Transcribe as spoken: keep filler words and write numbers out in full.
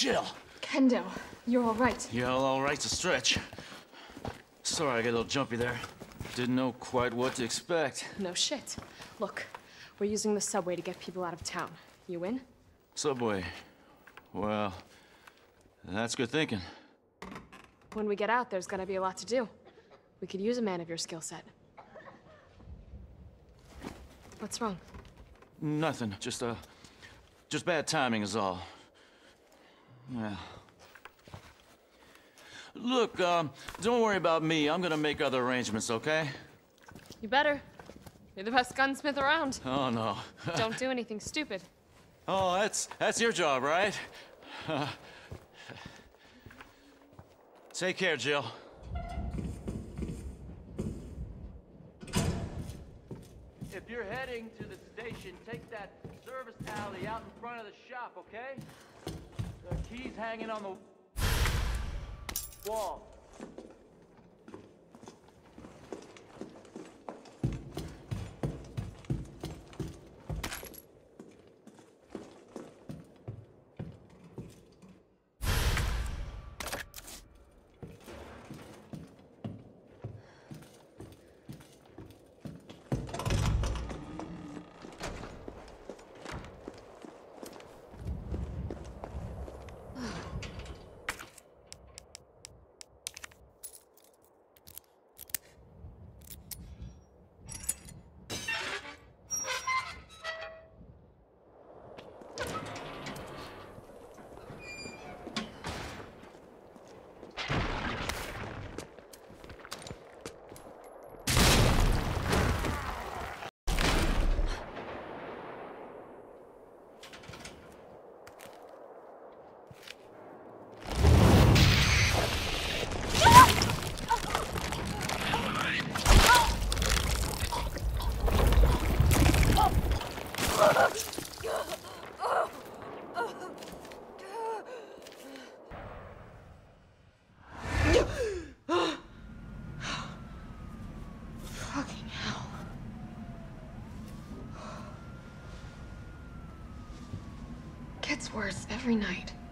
Jill! Kendo, you're all right. Yeah, all right's a stretch. Sorry I got a little jumpy there. Didn't know quite what to expect. No shit. Look, we're using the subway to get people out of town. You in? Subway. Well, that's good thinking. When we get out, there's gonna be a lot to do. We could use a man of your skill set. What's wrong? Nothing. Just, uh... just bad timing is all. Yeah. Look, um, don't worry about me. I'm gonna make other arrangements, okay? You better. You're the best gunsmith around. Oh, no. Don't do anything stupid. Oh, that's, that's your job, right? Uh, take care, Jill. If you're heading to the station, take that service alley out in front of the shop, okay? The key's hanging on the wall. Fucking hell. Gets worse every night.